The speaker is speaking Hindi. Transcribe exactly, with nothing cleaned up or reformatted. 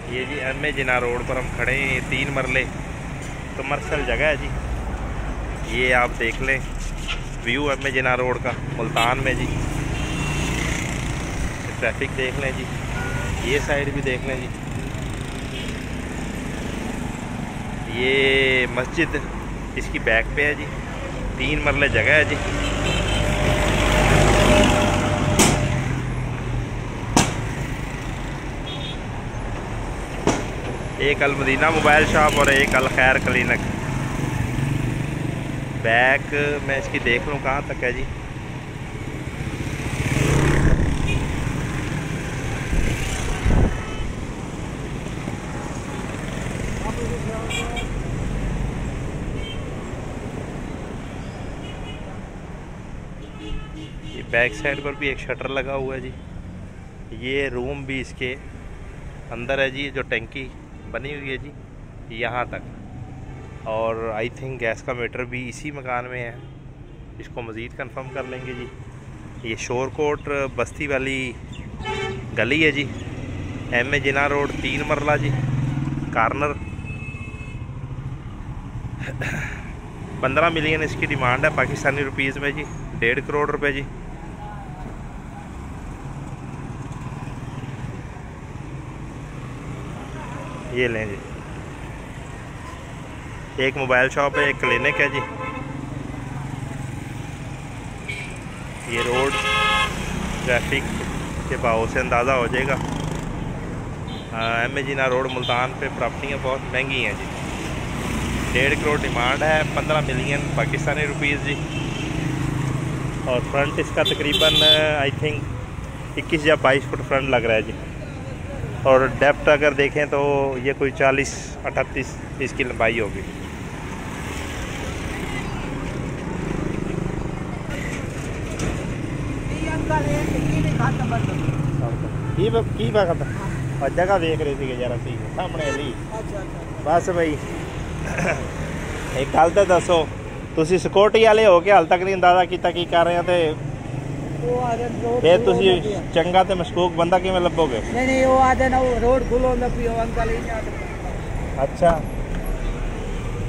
ये G M A Jinnah road पर हम खड़े हैं। तीन मरले कमर्शियल जगह है जी। ये आप देख लें view M A Jinnah road का मुल्तान में जी। ट्रैफिक देख लें जी, ये साइड भी देख लें जी। ये मस्जिद इसकी बैक पे है जी। तीन मरले जगह है जी। एक अल मदीना मोबाइल शॉप और एक अल खैर क्लिनिक। बैक मैं इसकी देख लूँ कहाँ तक है जी। ये बैक साइड पर भी एक शटर लगा हुआ है जी। ये रूम भी इसके अंदर है जी। जो टंकी बनी हुई है जी यहाँ तक, और आई थिंक गैस का मीटर भी इसी मकान में है। इसको मज़ीद कंफर्म कर लेंगे जी। ये शोरकोट बस्ती वाली गली है जी। एम ए जिना रोड तीन मरला जी, कार्नर। पंद्रह मिलियन इसकी डिमांड है पाकिस्तानी रुपीज़ में जी। डेढ़ करोड़ रुपए जी। ये लें जी। एक मोबाइल शॉप है, एक क्लिनिक है जी। ये रोड ट्रैफिक के भाव से अंदाज़ा हो जाएगा। M A Jinnah road Multan पे प्रॉपर्टियाँ बहुत महंगी हैं जी। डेढ़ करोड़ डिमांड है, पंद्रह मिलियन पाकिस्तानी रुपीज़ जी। और फ्रंट इसका तकरीबन आई थिंक इक्कीस या बाईस फुट फ्रंट लग रहा है जी। और डेप्थ अगर देखें तो ये कोई चालीस अठतीस इसकी लंबाई होगी। की की वक्त और जगह देख रहे थे जरा सी सामने ली। बस भाई एक गल तो दसो, तुसी सिक्योरिटी वाले हो के हाल तक नहीं अंदाजा किया की कर रहे हैं, फिर तुसी चंगा ते मशकूक बंदा किवें लभोगे? नहीं नहीं वो आदे ना रोड खुलो ना पियो अंकल ही। अच्छा